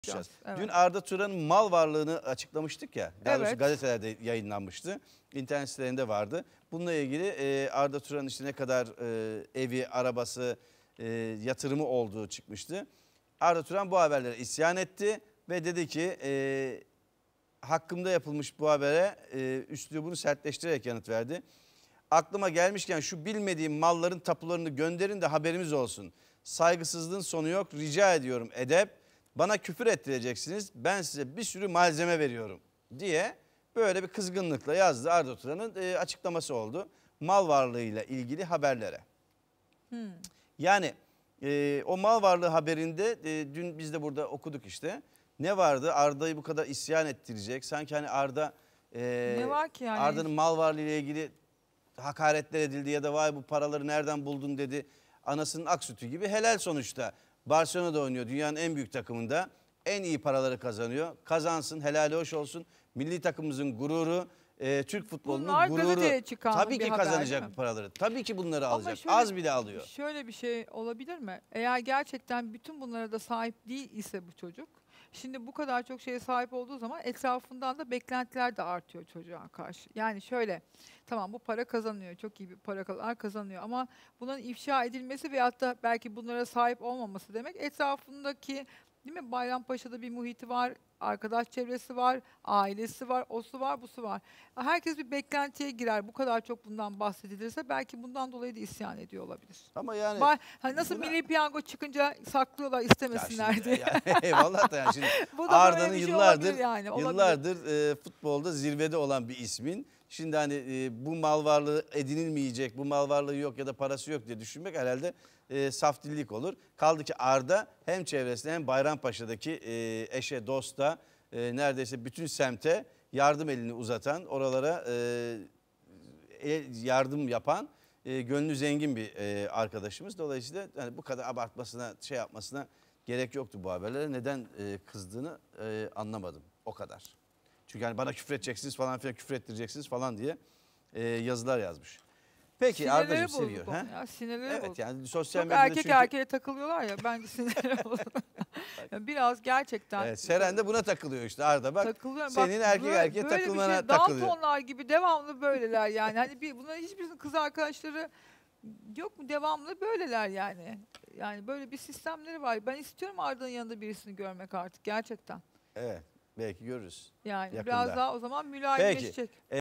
Evet. Dün Arda Turan'ın mal varlığını açıklamıştık ya. Daha doğrusu Evet. gazetelerde yayınlanmıştı. İnternet sitelerinde vardı. Bununla ilgili Arda Turan'ın işte ne kadar evi, arabası, yatırımı olduğu çıkmıştı. Arda Turan bu haberlere isyan etti ve dedi ki hakkımda yapılmış bu habere üslubunu sertleştirerek yanıt verdi. Aklıma gelmişken şu bilmediğim malların tapularını gönderin de haberimiz olsun. Saygısızlığın sonu yok, rica ediyorum edep. Bana küfür ettireceksiniz, ben size bir sürü malzeme veriyorum diye böyle bir kızgınlıkla yazdı. Arda Turan'ın açıklaması oldu. Mal varlığıyla ilgili haberlere. Yani o mal varlığı haberinde dün biz de burada okuduk işte. Ne vardı? Arda'yı bu kadar isyan ettirecek. Sanki hani Arda Ne var ki yani? Arda'nın mal varlığı ile ilgili hakaretler edildi ya da vay bu paraları nereden buldun dedi. Anasının ak sütü gibi helal sonuçta. Barcelona'da oynuyor, dünyanın en büyük takımında. En iyi paraları kazanıyor. Kazansın, helali hoş olsun. Milli takımımızın gururu, Türk futbolunun Bunlar gururu. gazeteye çıkan Tabii bir ki haber, kazanacak değil bu paraları. Tabii ki bunları Ama alacak. şöyle- Az bile alıyor. Şöyle bir şey olabilir mi? Eğer gerçekten bütün bunlara da sahip değil ise bu çocuk, şimdi bu kadar çok şeye sahip olduğu zaman etrafından da beklentiler de artıyor çocuğa karşı. Yani şöyle, tamam bu para kazanıyor, çok iyi bir para kazanıyor ama bunun ifşa edilmesi veyahut da belki bunlara sahip olmaması demek etrafındaki, değil mi? Bayrampaşa'da bir muhiti var, arkadaş çevresi var, ailesi var, osu var, busu var. Herkes bir beklentiye girer. Bu kadar çok bundan bahsedilirse belki bundan dolayı da isyan ediyor olabilir. Ama yani Hani nasıl buna- milli piyango çıkınca saklıyorlar ya istemesinler şimdi, diye. eyvallah da yani şimdi Bu da böyle Arda'nın bir şey yıllardır olabilir yani, olabilir. futbolda zirvede olan bir ismin. Şimdi hani bu mal varlığı edinilmeyecek, bu mal varlığı yok ya da parası yok diye düşünmek herhalde saf dillik olur. Kaldı ki Arda hem çevresinde hem Bayrampaşa'daki eşe, dosta, neredeyse bütün semte yardım elini uzatan, oralara yardım yapan gönlü zengin bir arkadaşımız. Dolayısıyla hani bu kadar abartmasına, şey yapmasına gerek yoktu bu haberlere. Neden kızdığını anlamadım. O kadar. Çünkü hani bana küfür edeceksiniz falan filan, küfür ettireceksiniz falan diye yazılar yazmış. Peki Arda'cığım Sinirleri seviyor. bozuk Ha? onun ya, sinirleri Evet bozuk. yani sosyal Çok medyada erkek çünkü erkeğe takılıyorlar ya, bence sinirleri bozuk. Yani biraz gerçekten evet, Seren de buna takılıyor işte Arda bak. takılıyorum. Senin Bak, erkek erkeğe böyle takılmana bir şey, takılıyor. Daltonlar gibi devamlı böyleler yani. Hani bunların hiçbirisinin kız arkadaşları yok mu, devamlı böyleler yani. Yani böyle bir sistemleri var. Ben istiyorum Arda'nın yanında birisini görmek artık gerçekten. Evet belki görürüz Yani yakında. biraz daha o zaman mülayimleşecek.